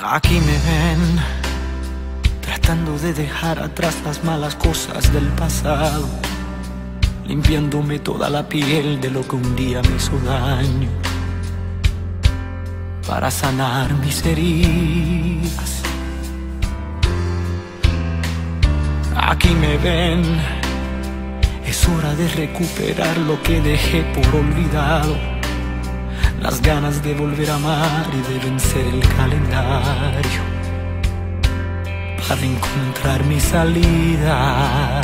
Aquí me ven, tratando de dejar atrás las malas cosas del pasado, limpiándome toda la piel de lo que un día me hizo daño, para sanar mis heridas. Aquí me ven, es hora de recuperar lo que dejé por olvidado, las ganas de volver a amar y de vencer el calendario, para encontrar mi salida.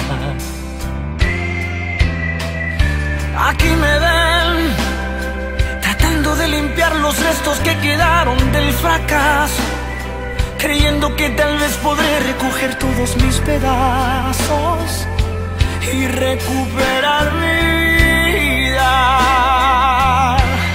Aquí me ven, tratando de limpiar los restos que quedaron del fracaso, creyendo que tal vez podré recoger todos mis pedazos y recuperar mi vida.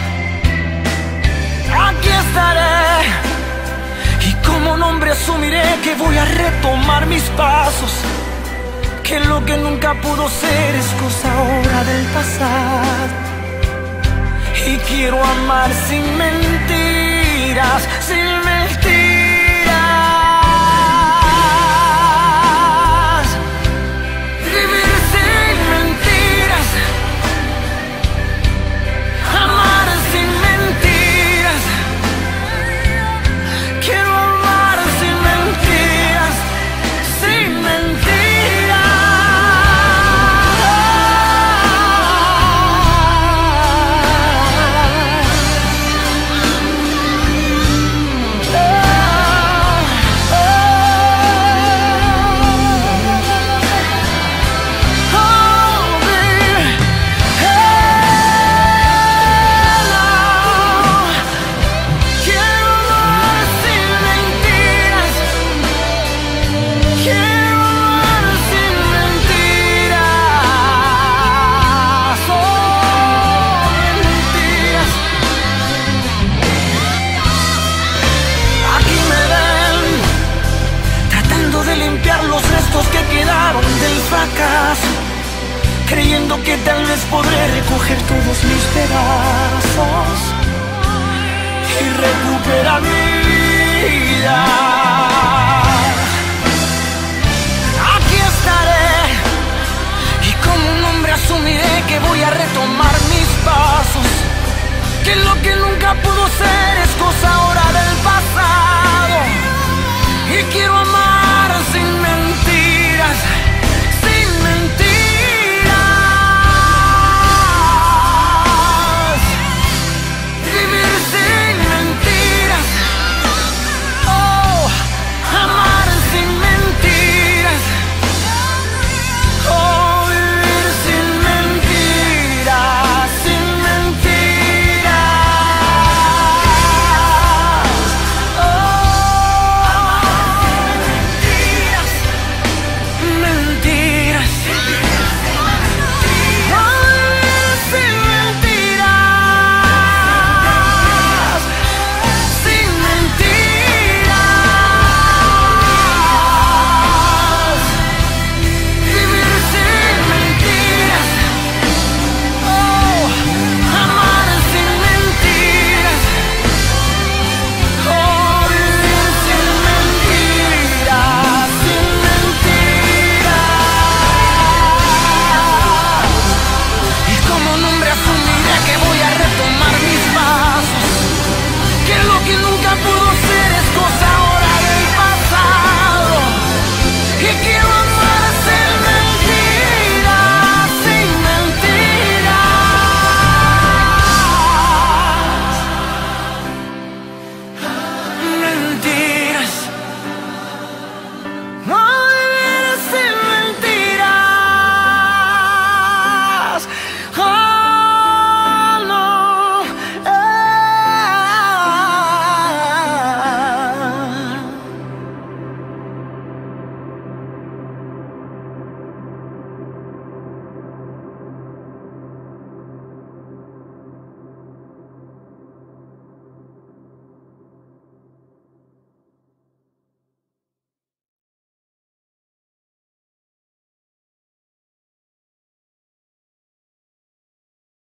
Aquí estaré y como un hombre asumiré que voy a retomar mis pasos, que lo que nunca pudo ser es cosa ahora del pasado. Y quiero amar sin mentiras, sin mentiras. Vivir sin mentiras, amar sin mentiras. Quiero amar sin mentiras, sin mentiras. Que quedaron del fracaso, creyendo que tal vez podré recoger todos mis pedazos y recuperar mi vida. Aquí estaré y como un hombre asumiré que voy a retomar mis pasos, que lo que nunca pudo ser